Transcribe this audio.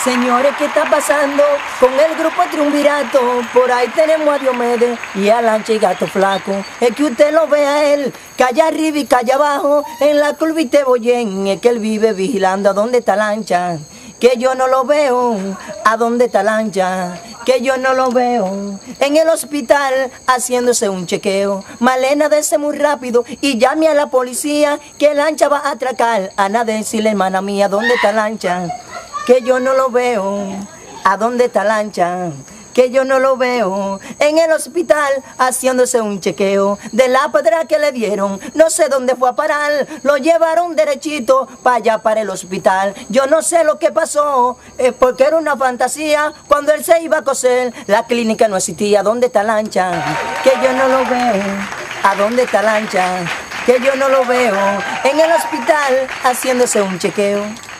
Señores, ¿qué está pasando con el grupo Triunvirato? Por ahí tenemos a Diomedes y a Lancha y Gato Flaco. Es que usted lo ve a él, calle arriba y calle abajo, en la curvita de Boyén. Es que él vive vigilando a dónde está Lancha, que yo no lo veo, a dónde está Lancha, que yo no lo veo. En el hospital haciéndose un chequeo. Malena dese muy rápido y llame a la policía, que Lancha va a atracar. Ana, decirle, hermana mía, ¿dónde está Lancha? Que yo no lo veo, ¿a dónde está Lancha? Que yo no lo veo. En el hospital haciéndose un chequeo de la pedra que le dieron, no sé dónde fue a parar. Lo llevaron derechito para allá, para el hospital. Yo no sé lo que pasó, porque era una fantasía. Cuando él se iba a coser, la clínica no existía. ¿Dónde está Lancha? Que yo no lo veo, ¿a dónde está Lancha? Que yo no lo veo. En el hospital haciéndose un chequeo.